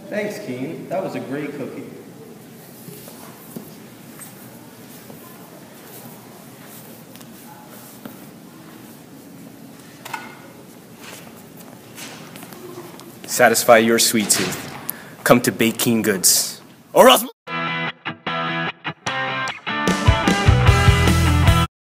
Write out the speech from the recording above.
Thanks, Keen. That was a great cookie. Satisfy your sweet tooth. Come to Bake Keen Goods. Or else...